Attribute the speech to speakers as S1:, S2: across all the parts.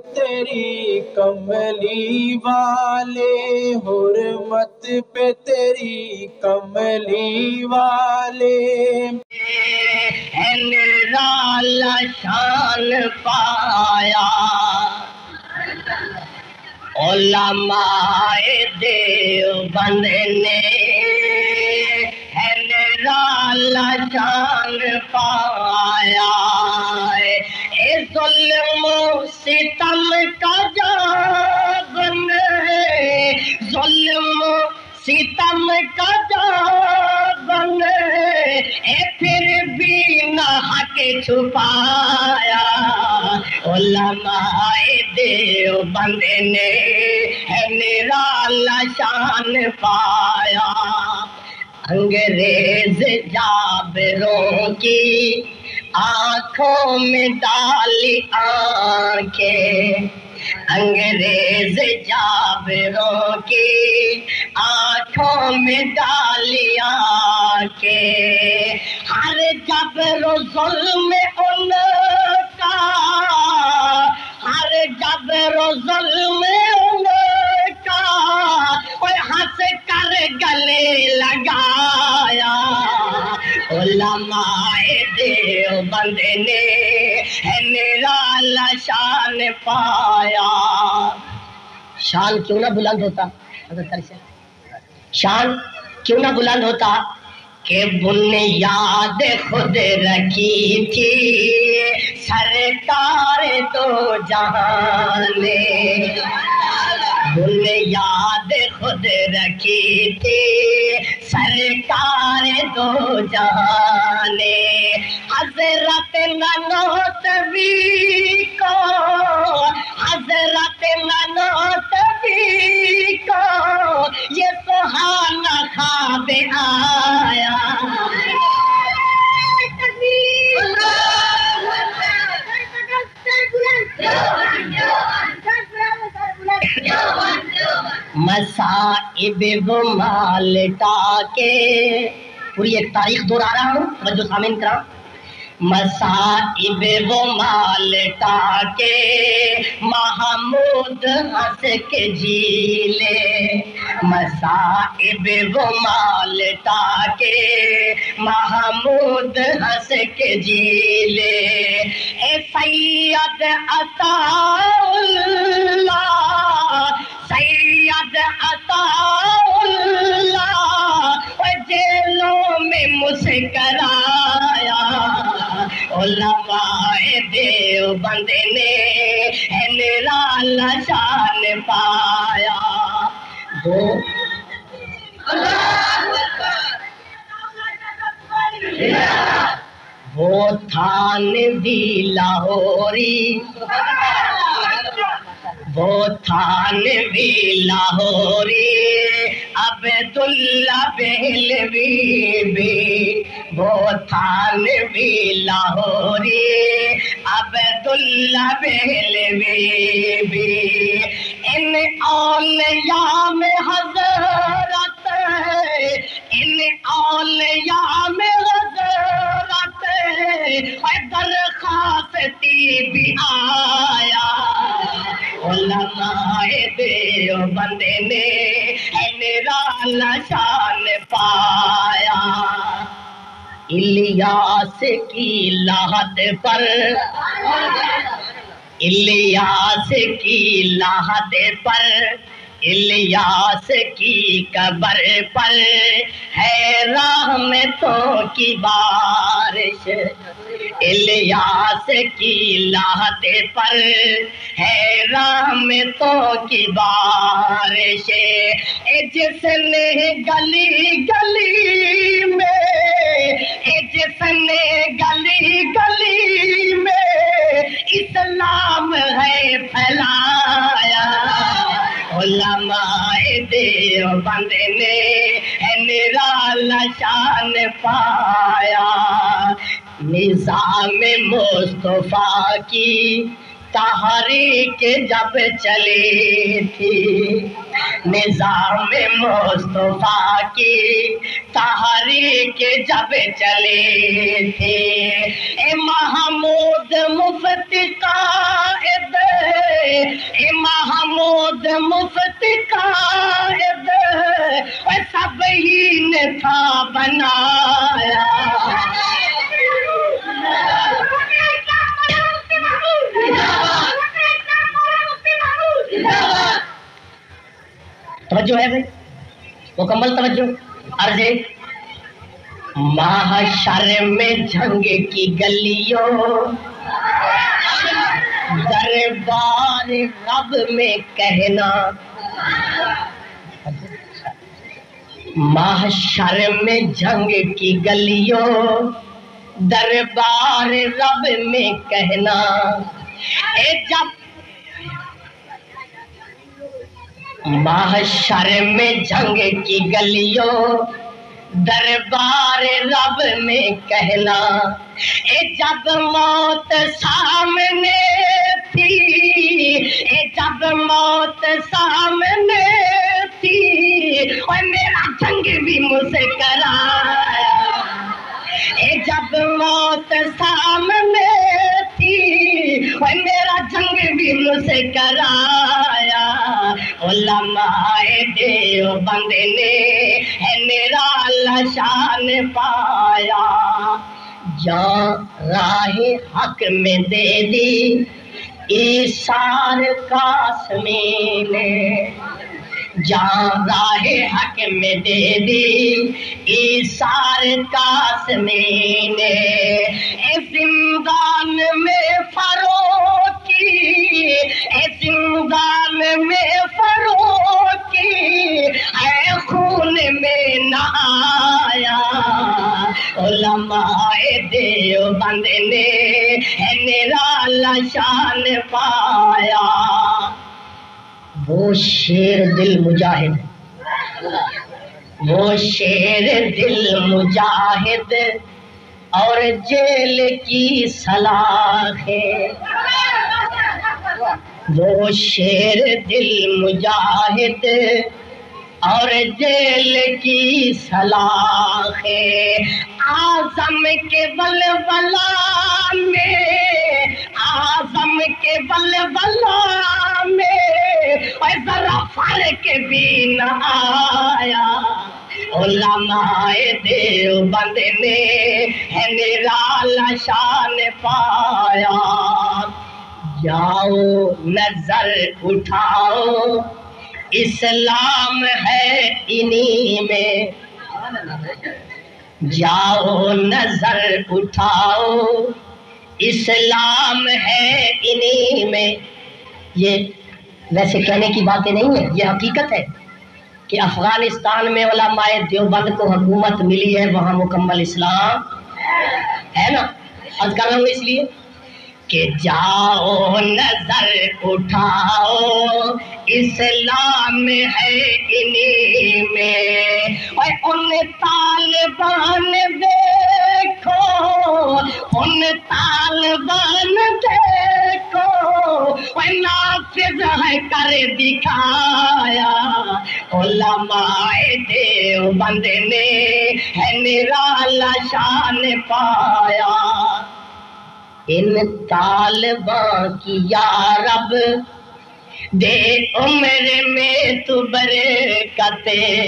S1: تیری کملی والے، حرمت پہ تیری کملی والے،
S2: نرالا شان پایا علماء دیوبند نے، نرالا شان پایا اے ظلم و ستم کا جاگن، ظلم و ستم کا جاگن اے پھر بھی نہ حق چھپایا علماء دیوبند نے، نرالا شان پایا انگریز جابروں کی آنکھوں میں ڈالی آنکھیں، انگریز جابروں کی آنکھوں میں ڈالی آنکھیں، ہر جبر و ظلم ان کا، ہر جبر و ظلم ان کا ہنس کر گلے لگایا علماء دیوبند نے، نرالا شان پایا۔ شان کیوں نہ بلند ہوتا حضرت علی سے، شان کیوں نہ بلند ہوتا کہ بنیاد خود رکھی تھی سرکار دو جہان نے، بنیاد خود رکھی تھی سرکار دو جہان نے، حضرت ننوتوی کو، حضرت ننوتوی کو یہ سہانا خواب آیا، مصائب و مالٹا کے، پوری ایک تاریخ دہرا رہا ہوں توجہ سامعین کرام، مصائب و مالٹا کے محمود ہنس کے جیلے، مصائب و مالٹا کے محمود ہنس کے جیلے، اے سید عطا اللہ، سید عطا اللہ جیلوں میں مسکرایا علماء دیوبند نے، نرالا شان پایا۔ وہ تھانوی لاہوری، وہ تھانوی لاہوری عبداللہ بہلوی بھی، وہ تھانوی لاہوری عبداللہ بہلوی بھی، ان اولیاء میں حضرت، ان اولیاء میں حضرت درخواستی بھی آیا علماء دیوبند نے، نرالا شان پایا۔ الیاس کی لحد پر، الیاس کی لحد پر، الیاس کی قبر پر ہے رحمتوں کی بارش، الیاس کی لحد پر ہے رحمتوں کی بارش، جس نے گلی گلی میں، جس نے گلی گلی میں اسلام ہے پھیلایا علماء دیوبند نے، نرالا شان پایا۔ نظام مصطفیٰ کی تحریک جب چلی تھی، نظام مصطفیٰ کی تحریک جب چلی تھی، اے محمود مفتی قائد مفت قائد سب ہی نے تھا بنایا توجہ ہے بھائی مکمل توجہ عرض ہے محشر میں جنگ کی گلیوں دربار رب میں کہنا محشر میں جنگ کی گلیوں دربار رب میں کہنا جب محشر میں جنگ کی گلیوں دربار رب میں کہنا جب موت سامنے تھی جب موت سامنے تھی اور میرا جنگ بھی مجھ سے کرایا جب موت سامنے تھی اور میرا جنگ بھی مجھ سے کرایا علماء دیوبند نے نرالا شان پایا جان راہ حق میں دے دی ایثار قاسمی نے جان راہ حق میں دے دی ایثار قاسمی نے زندان میں فروخی زندان میں فروخی اے خون میں نہایا علماء دیوبند نے نرالا شان پایا وہ شیر دل مجاہد وہ شیر دل مجاہد اور جیل کی سلاخ ہے وہ شیر دل مجاہد اور جیل کی سلاخ ہے اعظم کے ولولہ میں اعظم کے ولولہ میں ذرا فرق بھی نہ آیا علماء دیوبند نے نرالا شان پایا جاؤ نظر اٹھاؤ اسلام ہے انہی میں جاؤ نظر اٹھاؤ اسلام ہے انہی میں یہ ویسے کہنے کی باتیں نہیں ہیں یہ حقیقت ہے کہ افغانستان میں علماء دیوبند کو حکومت ملی ہے وہاں مکمل اسلام ہے نا عرض کر رہا ہوں اس لیے کہ جاؤ نظر اٹھاؤ اسلام ہے انہی میں اور ان طالبان دیکھو ان طالبان دیکھو اور نافذ ہے کر دکھایا علماء دیوبند نے نرالا شان پایا ان طالباں کی یا رب دے عمر میں تو برکت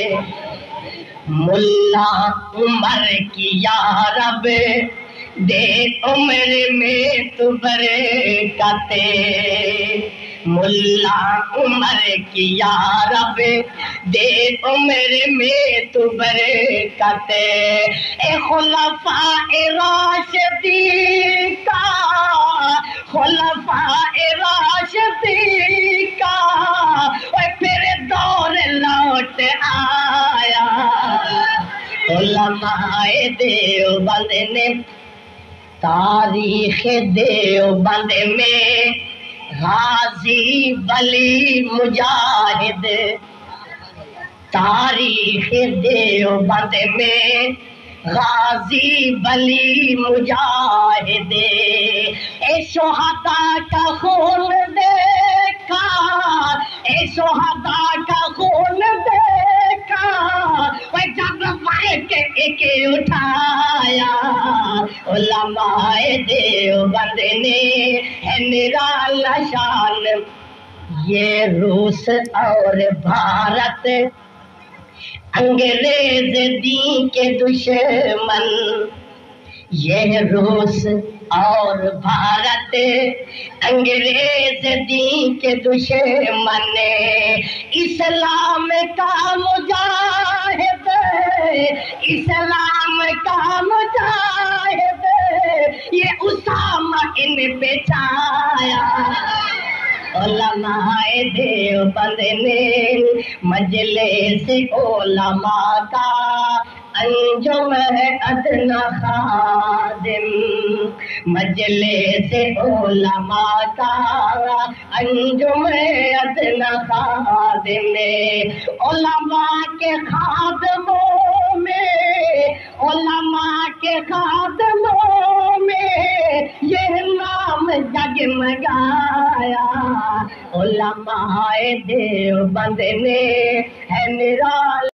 S2: ملا عمر کی یا رب دے عمر میں تو برکت ملا عمر کی یا رب دے عمر میں تو برکت خلفاء راشدین کا خلفاء راشدین کا پھر دور لوٹ آیا علماء دیوبند نے تاریخ دیوبند میں غازی ولی مجاہد تاریخ دیوبند میں غازی ولی مجاہد شہداء کا خون دیکھا شہداء کا خون دیکھا جب ایک اٹھایا علماء دیوبند نے نرالا شان یہ روس اور بھارت انگریز دین کے دشمن، یہ روس اور بھارت انگریز دین کے دشمن، اسلام کا مجاہد، اسلام کا مجاہد، یہ اسامہ ان پہ چھایا۔ علماء دیوبند نے مجلس علماء کا انجم ادنا خادم، مجلس علماء کا انجم ادنا خادم، علماء کے خادموں میں، علماء کے خادموں میں یہ نام جگمگایا۔ علماء دیوبند نے ہے نرالا